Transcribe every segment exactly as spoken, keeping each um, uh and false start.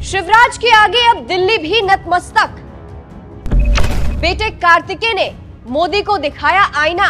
शिवराज के आगे अब दिल्ली भी नतमस्तक। बेटे कार्तिकेय ने मोदी को दिखाया आईना।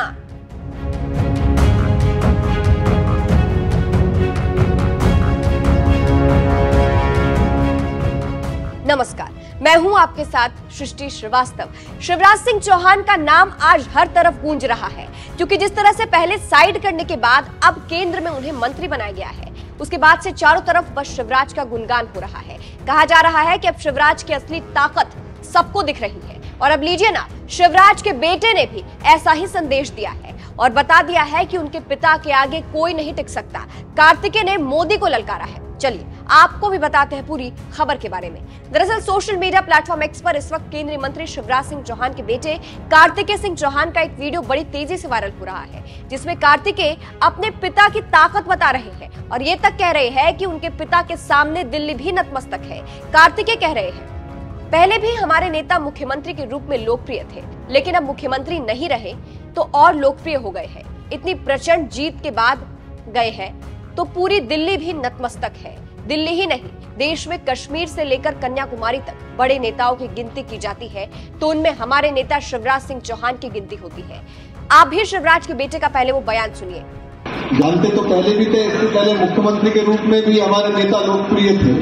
नमस्कार, मैं हूं आपके साथ सृष्टि श्रीवास्तव। शिवराज सिंह चौहान का नाम आज हर तरफ गूंज रहा है, क्योंकि जिस तरह से पहले साइड करने के बाद अब केंद्र में उन्हें मंत्री बनाया गया है, उसके बाद से चारों तरफ बस शिवराज का गुणगान हो रहा है। कहा जा रहा है कि अब शिवराज की असली ताकत सबको दिख रही है। और अब लीजिए ना, शिवराज के बेटे ने भी ऐसा ही संदेश दिया है और बता दिया है कि उनके पिता के आगे कोई नहीं टिक सकता। कार्तिकेय ने मोदी को ललकारा है। चलिए आपको भी बताते हैं पूरी खबर के बारे में। दरअसल सोशल मीडिया प्लेटफॉर्म एक्स पर इस वक्त केंद्रीय मंत्री शिवराज सिंह चौहान के बेटे कार्तिकेय सिंह चौहान का एक वीडियो बड़ी तेजी से वायरल हो रहा है, जिसमें कार्तिकेय अपने पिता की ताकत बता रहे हैं और ये तक कह रहे हैं कि उनके पिता के सामने दिल्ली भी नतमस्तक है। कार्तिकेय कह रहे हैं, पहले भी हमारे नेता मुख्यमंत्री के रूप में लोकप्रिय थे, लेकिन अब मुख्यमंत्री नहीं रहे तो और लोकप्रिय हो गए हैं। इतनी प्रचंड जीत के बाद गए हैं तो पूरी दिल्ली भी नतमस्तक है। दिल्ली ही नहीं, देश में कश्मीर से लेकर कन्याकुमारी तक बड़े नेताओं की गिनती की जाती है तो उनमें हमारे नेता शिवराज सिंह चौहान की गिनती होती है। आप भी शिवराज के बेटे का पहले वो बयान सुनिए। जानते तो पहले भी थे, इससे पहले मुख्यमंत्री के रूप में भी हमारे नेता लोकप्रिय थे,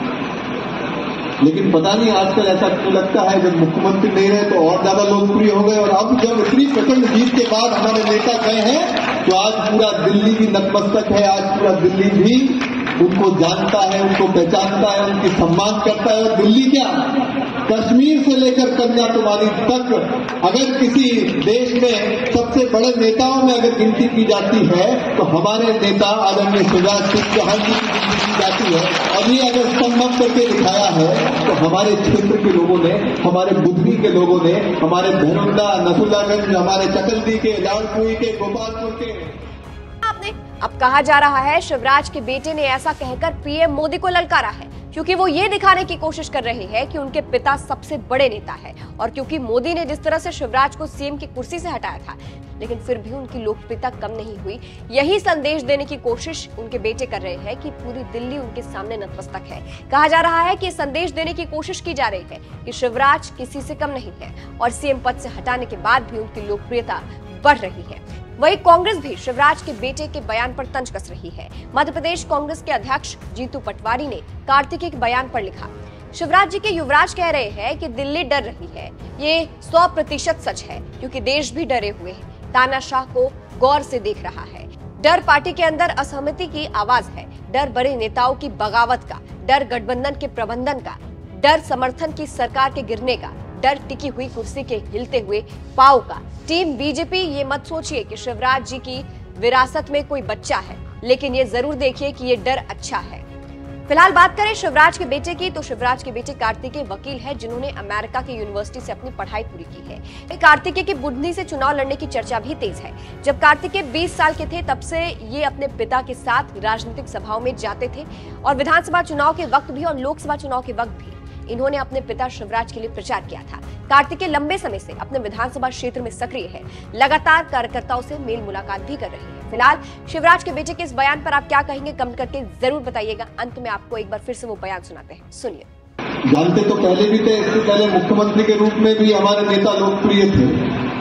लेकिन पता नहीं आजकल ऐसा क्यों लगता है जब मुख्यमंत्री नहीं रहे तो और ज्यादा लोकप्रिय हो गए। और अब जब इतनी प्रचंड जीत के बाद हमारे नेता गए हैं तो आज पूरा दिल्ली भी नतमस्तक है। आज पूरा दिल्ली भी उनको जानता है, उनको पहचानता है, उनकी सम्मान करता है। और दिल्ली क्या, कश्मीर से लेकर कन्याकुमारी तक अगर किसी देश में सबसे बड़े नेताओं में अगर गिनती की जाती है तो हमारे नेता आदरणीय शिवराज सिंह चौहान की गिनती की जाती है। और ये अगर संभव करके दिखाया है तो हमारे क्षेत्र के लोगों ने, हमारे बुधनी के लोगों ने, हमारे भैरवंदा, नथुल्लागंज, हमारे चकलदी के, लालपुरी के, गोपालपुर के। आपने अब कहा जा रहा है शिवराज के बेटे ने ऐसा कहकर पीएम मोदी को ललकारा है, क्योंकि वो ये दिखाने की कोशिश कर रहे हैं कि उनके पिता सबसे बड़े नेता है। और क्योंकि मोदी ने जिस तरह से शिवराज को सीएम की कुर्सी से हटाया था, लेकिन फिर भी उनकी लोकप्रियता कम नहीं हुई। यही संदेश देने की कोशिश उनके बेटे कर रहे हैं कि पूरी दिल्ली उनके सामने नतमस्तक है। कहा जा रहा है कि संदेश देने की कोशिश की जा रही है कि शिवराज किसी से कम नहीं है और सीएम पद से हटाने के बाद भी उनकी लोकप्रियता बढ़ रही है। वहीं कांग्रेस भी शिवराज के बेटे के बयान पर तंज कस रही है। मध्य प्रदेश कांग्रेस के अध्यक्ष जीतू पटवारी ने कार्तिकेय के बयान पर लिखा, शिवराज जी के युवराज कह रहे हैं कि दिल्ली डर रही है। ये सौ प्रतिशत सच है, क्योंकि देश भी डरे हुए हैं। तानाशाह को गौर से देख रहा है। डर पार्टी के अंदर असहमति की आवाज है, डर बड़े नेताओं की बगावत का, डर गठबंधन के प्रबंधन का, डर समर्थन की सरकार के गिरने का, डर टिकी हुई कुर्सी के हिलते हुए पांव का। टीम बीजेपी, ये मत सोचिए कि शिवराज जी की विरासत में कोई बच्चा है, लेकिन ये जरूर देखिए कि ये डर अच्छा है। फिलहाल बात करें शिवराज के बेटे की, तो शिवराज के बेटे कार्तिकेय वकील है, जिन्होंने अमेरिका की यूनिवर्सिटी से अपनी पढ़ाई पूरी की है। कार्तिकेय की बुधनी से चुनाव लड़ने की चर्चा भी तेज है। जब कार्तिकेय बीस साल के थे तब से ये अपने पिता के साथ राजनीतिक सभाओं में जाते थे और विधानसभा चुनाव के वक्त भी और लोकसभा चुनाव के वक्त भी इन्होंने अपने पिता शिवराज के लिए प्रचार किया था। कार्तिकेय लंबे समय से अपने विधानसभा क्षेत्र में सक्रिय है, लगातार कार्यकर्ताओं से मेल मुलाकात भी कर रहे हैं। फिलहाल शिवराज के बेटे के इस बयान पर आप क्या कहेंगे, कमेंट करके जरूर बताइएगा। अंत में आपको एक बार फिर से वो बयान सुनाते हैं, सुनिए। जानते तो पहले भी थे, इससे पहले मुख्यमंत्री के रूप में भी हमारे नेता लोकप्रिय थे,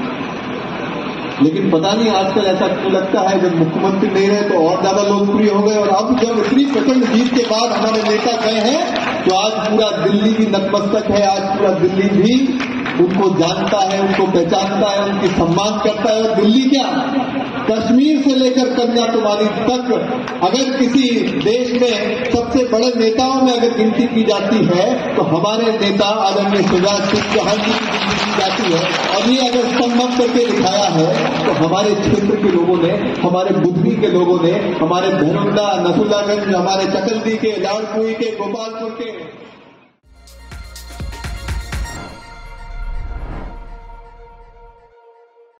लेकिन पता नहीं आजकल ऐसा क्यों लगता है जब मुख्यमंत्री नहीं रहे तो और ज्यादा लोकप्रिय हो गए। और अब जब इतनी प्रचंड जीत के बाद हमारे नेता गए हैं तो आज पूरा दिल्ली भी नतमस्तक है। आज पूरा दिल्ली भी उनको जानता है, उनको पहचानता है, उनकी सम्मान करता है। और दिल्ली क्या, कश्मीर से लेकर कन्याकुमारी तक अगर किसी देश में सबसे बड़े नेताओं में अगर गिनती की जाती है तो हमारे नेता आदरणीय शिवराज सिंह चौहान की गिनती की जाती है। और ये अगर संभव करके दिखाया है तो हमारे क्षेत्र के लोगों ने, हमारे बुधनी के लोगों ने, हमारे भैरवंदा, नथुल्लागंज, हमारे चकलदी के, लालपुरी के, गोपालपुर के